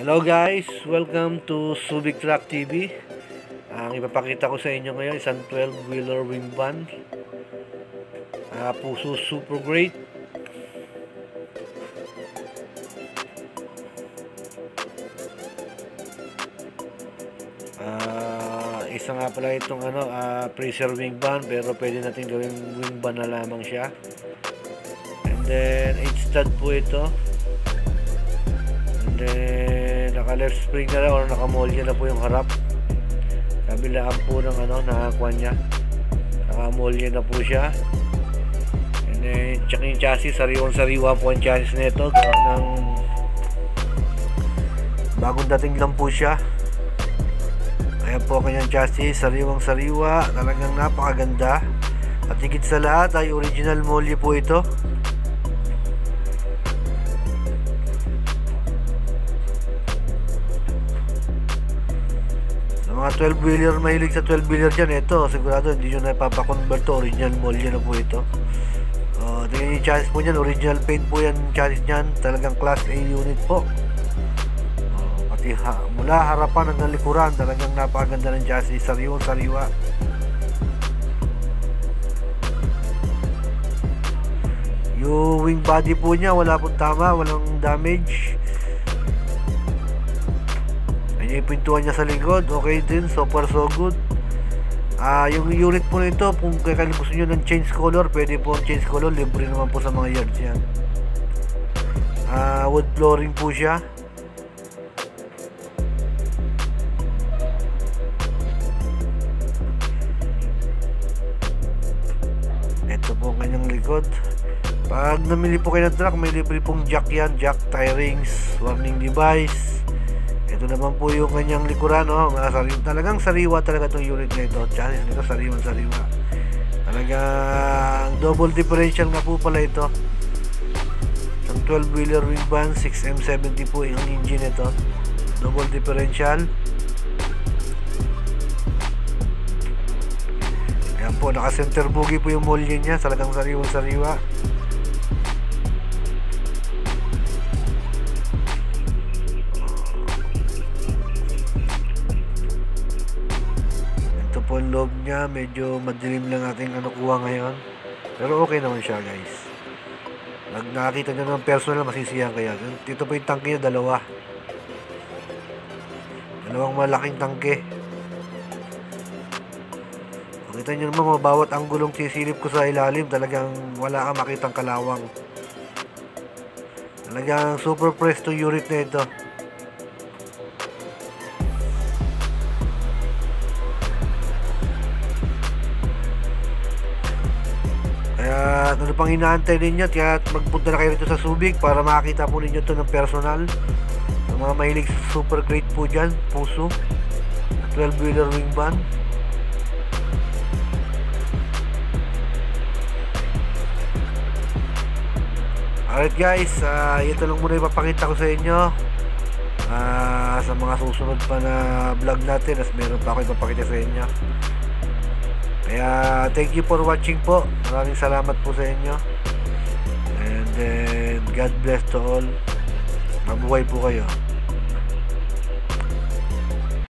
Hello guys, welcome to Subic Truck TV. Ang ipapakita ko sa inyo ngayon isang 12-wheeler wing van, Puso Super Great. Isa nga pala itong pressure wing van, pero pwede natin gawing wing van na lamang siya. And then 8 stud po ito. And then naka left spring na lang or nakamolya na po yung harap. Kabilaan po ng nakakuha niya, nakamolya na po siya. And then check yung chassis, sariwang-sariwa po ang chassis nito. Ng bagong dating lang po siya. Kaya po kanyang chassis, sariwang-sariwa, talagang napakaganda. At higit sa lahat ay original molly po ito. Mga 12-wheeler, mahilig sa 12-wheeler dyan, ito sigurado hindi nyo na ipapakonvert to. Original molly na po ito. Tingnan yung chassis po nyan, original paint po yan chassis nyan. Talagang class A unit po. Pati mula harapan hanggang likuran, talagang napakaganda ng chassis, sariwang sariwa. Yung wing body po niya, wala pong tama, walang damage. Yung pintuan niya sa likod, okay din, so far so good. Yung unit po nito, kung kaya gusto nyo ng change color, pwede po ang change color, libre naman po sa mga yards yan. Wood flooring po siya. Ito po ang kanyang likod. Pag namili po kayo ng truck, may libre pong jack yan, jack, tie rings, warning device. Ito naman po yung kanyang likuran, talagang sariwa talaga itong unit na ito. Chassis nito sariwang sariwa. Talagang double differential nga po pala ito. Ang 12-wheeler wing van, 6M70 po yung engine nito. Double differential. Ayan po, naka-center bogie po yung molly niya. Talagang sariwang sariwa. Po ang loob niya, medyo madilim lang natin kuha ngayon, pero okay naman siya guys. Pag nakakita nyo ng personal, masisiyahan kayo. Dito po yung tangke niya, dalawang malaking tangke. Makita nyo naman, bawat anggulong sisilip ko sa ilalim, talagang wala kang makitang kalawang. Talagang super presto unit na ito. Kaya ano pang inaantay ninyo, kaya magpunta na kayo rito sa Subic para makakita po ninyo ito ng personal. Sa mga mahilig super great po dyan, Puso 12-wheeler wing van. Alright guys, ito lang muna ipapakita ko sa inyo. Sa mga susunod pa na vlog natin, as meron pa ako ipapakita sa inyo. Kaya thank you for watching po. Maraming salamat po sa inyo. And then God bless to all. Mabuhay po kayo.